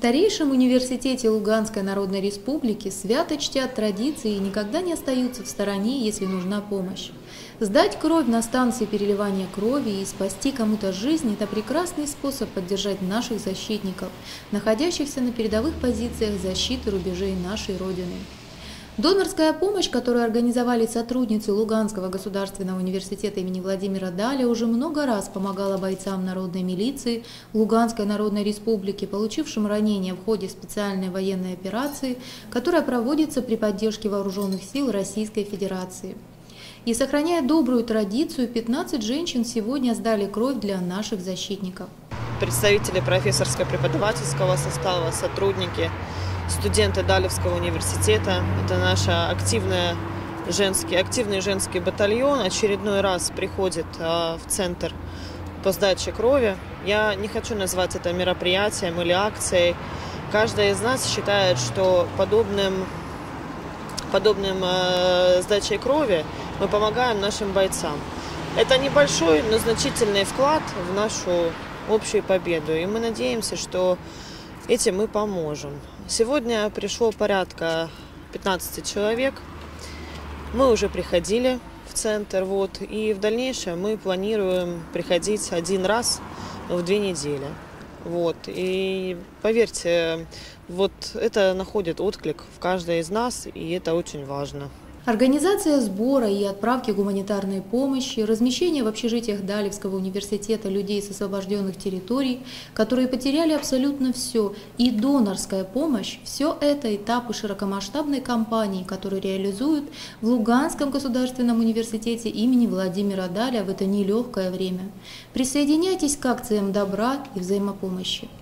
старейшем университете Луганской Народной Республики свято чтят традиции и никогда не остаются в стороне, если нужна помощь. Сдать кровь на станции переливания крови и спасти кому-то жизнь – это прекрасный способ поддержать наших защитников, находящихся на передовых позициях защиты рубежей нашей Родины. Донорская помощь, которую организовали сотрудницы Луганского государственного университета имени Владимира Даля, уже много раз помогала бойцам народной милиции Луганской Народной Республики, получившим ранения в ходе специальной военной операции, которая проводится при поддержке вооруженных сил Российской Федерации. И сохраняя добрую традицию, 15 женщин сегодня сдали кровь для наших защитников. Представители профессорско-преподавательского состава, сотрудники, студенты Далевского университета. Это наш активный женский батальон. Очередной раз приходит в центр по сдаче крови. Я не хочу назвать это мероприятием или акцией. Каждая из нас считает, что подобным сдачей крови мы помогаем нашим бойцам. Это небольшой, но значительный вклад в нашу общую победу. И мы надеемся, что этим мы поможем. Сегодня пришло порядка 15 человек. Мы уже приходили в центр, и в дальнейшем мы планируем приходить один раз в 2 недели. И поверьте, это находит отклик в каждой из нас, и это очень важно. Организация сбора и отправки гуманитарной помощи, размещение в общежитиях Далевского университета людей с освобожденных территорий, которые потеряли абсолютно все, и донорская помощь – все это этапы широкомасштабной кампании, которую реализуют в Луганском государственном университете имени Владимира Даля в это нелегкое время. Присоединяйтесь к акциям добра и взаимопомощи.